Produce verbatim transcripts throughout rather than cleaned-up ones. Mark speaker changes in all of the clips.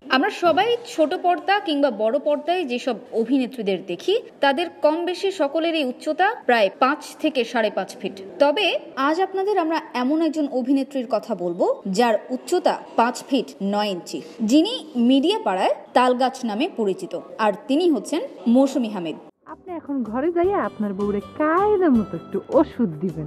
Speaker 1: আমরা সবাই ছোট পর্দা কিংবা বড় পর্দায় যেসব অভিনেত্রীদের দেখি তাদের কম বেশি সকলেরই উচ্চতা প্রায় পাঁচ থেকে সাড়ে পাঁচ ফিট। তবে আজ আপনাদের আমরা এমন একজন অভিনেত্রীর কথা বলবো যার উচ্চতা পাঁচ ফিট নয় ইঞ্চি, যিনি মিডিয়া পাড়ায় তালগাছ নামে পরিচিত, আর তিনি হচ্ছেন মৌসুমী হামিদ।
Speaker 2: আপনি এখন ঘরে যাইয়া আপনার বউরে কায়দা মতো একটু ওষুধ দিবেন,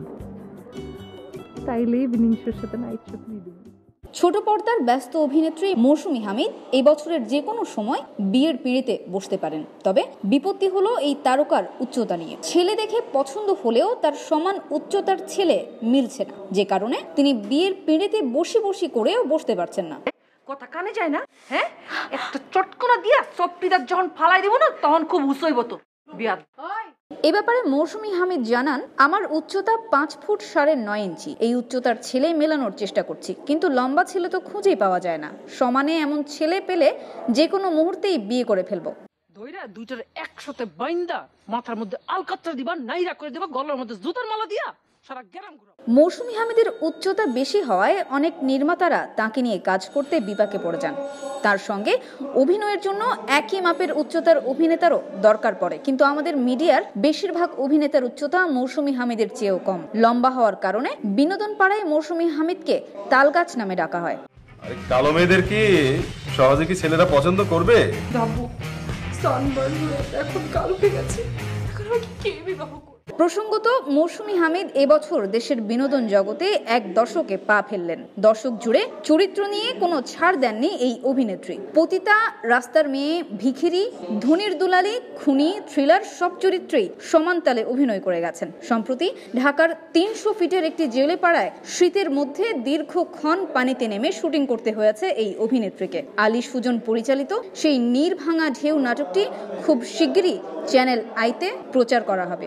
Speaker 2: তাইলে ইভিনিং শোর সাথে নাইট শো দিয়ে দিবেন।
Speaker 1: ছোট পর্দার ব্যস্ত অভিনেত্রী মৌসুমী হামিদ এই বছরের যে কোনো সময় বিয়ের পিঁড়িতে বসতে পারেন। তবে বিপত্তি হলো এই তারকার উচ্চতা নিয়ে। ছেলে দেখে পছন্দ হলেও তার সমান উচ্চতার ছেলে মিলছে না, যে কারণে তিনি বিয়ের পিঁড়িতে বসি বসি করেও বসতে পারছেন না।
Speaker 2: কথা কানে যায় না? হ্যাঁ, একটা চটকনা দিয়া সপ্পিদার যখন ফালাই দিব না, তখন খুব উসইব তো বিয়াদ।
Speaker 1: এ ব্যাপারে মৌসুমী হামিদ জানান, আমার উচ্চতা পাঁচ ফুট সাড়ে নয় ইঞ্চি। এই উচ্চতার ছেলে মেলানোর চেষ্টা করছি, কিন্তু লম্বা ছেলে তো খুঁজেই পাওয়া যায় না। সমানে এমন ছেলে পেলে যে কোনো মুহূর্তেই বিয়ে করে ফেলবো।
Speaker 2: ধইরা দুইটার একসাথে বাইন্দা মাথার মধ্যে আলকাতরা দিবা, নাইরা করে দিবা, গলার মধ্যে জুতার মালা দিয়া সারা গ্রাম ঘুরাবো।
Speaker 1: মৌসুমী হামিদের উচ্চতা বেশি হওয়ায় অনেক নির্মাতারা তাকে নিয়ে কাজ করতে বিপাকে পড়ে যান। তার সঙ্গে অভিনয়ের জন্য একই মাপের উচ্চতার অভিনেতারও দরকার পড়ে, কিন্তু আমাদের মিডিয়ার বেশিরভাগ অভিনেতার উচ্চতা মৌসুমী হামিদের চেয়েও কম। লম্বা হওয়ার কারণে বিনোদন পাড়ায় মৌসুমী হামিদকে তালগাছ নামে ডাকা হয়।
Speaker 3: আরে কালো মেয়েদের কি সহজে কি ছেলেরা পছন্দ করবে?
Speaker 4: বাবু সানবার্ন হয়ে এখন কালো হয়ে গেছে, এখন আমাকে কে বিবাহ করবে?
Speaker 1: প্রসঙ্গত, মৌসুমী হামিদ এবছর দেশের বিনোদন জগতে এক দশকে পা ফেললেন। দশক জুড়ে চরিত্র নিয়ে কোনো ছাড় দেননি এই অভিনেত্রী। পতিতা, রাস্তার মেয়ে, ভিখিরি, ধনির দুলালি, খুনি, থ্রিলার সব চরিত্রেই সমান তালে অভিনয় করে গেছেন। সম্প্রতি ঢাকার তিনশো ফিটের একটি জেলে পাড়ায় শীতের মধ্যে দীর্ঘক্ষণ পানিতে নেমে শুটিং করতে হয়েছে এই অভিনেত্রীকে। আলী সুজন পরিচালিত সেই নীরভাঙা ঢেউ নাটকটি খুব শিগগিরই চ্যানেল আইতে প্রচার করা হবে।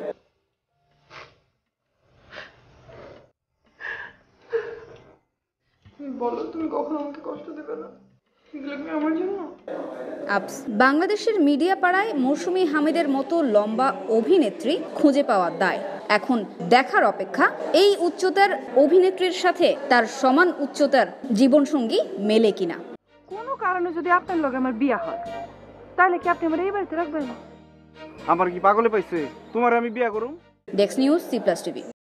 Speaker 4: বলো, তুমি কখনো আমাকে কষ্ট দেবে না? এগুলো কি আমার জন্য?
Speaker 1: বাংলাদেশের মিডিয়া পাড়ায় মৌসুমী হামিদের মতো লম্বা অভিনেত্রী খুঁজে পাওয়া দায়। এখন দেখার অপেক্ষা এই উচ্চতার অভিনেত্রীর সাথে তার সমান উচ্চতার জীবনসঙ্গী মেলে কিনা।
Speaker 2: কোনো কারণে যদি আপনার লগে আমার বিয়া হয়, তাহলে কি আপনি আমার এই বাড়িতে রাখবেন?
Speaker 5: আমার কি পাগলে পাইছে তোমার আমি বিয়া করুম?
Speaker 1: Desk news, C plus TV.